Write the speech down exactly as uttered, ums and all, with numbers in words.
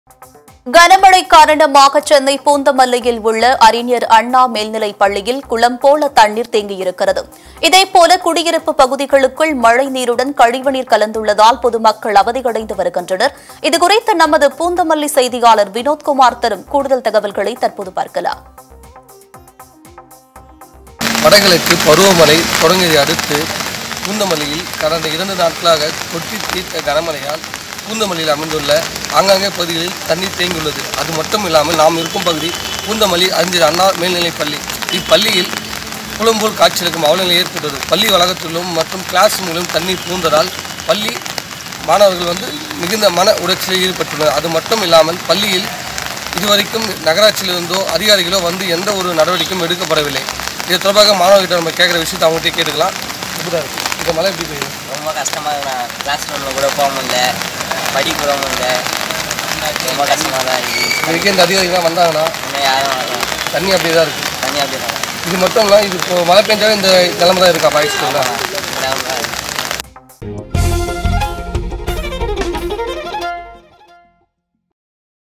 கனமழை காரணமாக சென்னை பூந்தமல்லியில் உள்ள அறிஞர் அண்ணா மேல்நிலைப் பள்ளியில் குளம் போல தண்ணீர் தேங்கியிருக்கிறது. இதேபோல குடியிருப்பு பகுதிகளுக்குள் மழை நீருடன் கழிவுநீர் கலந்துள்ளதால் பொதுமக்கள் அவதியடைந்து வருகின்றனர். இதுகுறித்து நமது பூந்தமல்லி செய்தியாளர் வினோத்குமார் தரும் கூடுதல் தகவல்களை தற்போது பார்க்கலாம். வடகிழக்கு பருவமழை தொடங்கியதை அடுத்து பூந்தமல்லியில் கடந்த இரண்டு நாட்களாக கொட்டி தீர்த்த கனமழையால் பூந்தமல்லியில் அமைந்துள்ள ஆங்காங்கே பகுதிகளில் தண்ணீர் தேங்கியுள்ளது. அது மட்டும் இல்லாமல் நாம் இருக்கும் பகுதி பூந்தமல்லி அறிஞர் அண்ணா மேல்நிலைப் பள்ளி. இப்பள்ளியில் குளம்போல் காட்சியளிக்கும் அவலநிலை ஏற்பட்டது. பள்ளி வளாகத்திலும் மற்றும் கிளாஸ் ரூமிலும் தண்ணீர் பூந்ததால் பள்ளி மாணவர்கள் வந்து மிகுந்த மன உடைச்சலில் ஈடுபட்டுள்ளனர். அது மட்டும் இல்லாமல் பள்ளியில் இதுவரைக்கும் நகராட்சியிலிருந்தோ அதிகாரிகளோ வந்து எந்த ஒரு நடவடிக்கையும் எடுக்கப்படவில்லை. இது தொடர்பாக மாணவர்கிட்ட நம்ம கேட்குற விஷயத்தை அவங்ககிட்ட கேட்டுக்கலாம். இப்படிதான் இருக்குது. இந்த மழை எப்படி பெய்யுது? ரொம்ப கஷ்டமாக இருக்கும். கிளாஸ் ரூமில் கூட போக முடியல, படிக்க கூட முடியல, ரொம்ப கஷ்டமாக தான் இருக்குது. இதுக்கே இந்த அதிகாரிகள்லாம் வந்தாங்கன்னா இன்னும் யாரும் வரலாம். தண்ணி அப்படியே தான் இருக்குது. தண்ணி அப்படியே தான். இது மட்டும் இல்லை, இது இப்போ மழை பெஞ்சாலும் இந்த நிலைமை தான் இருக்கா பாய்ச்சிக்கலாம்?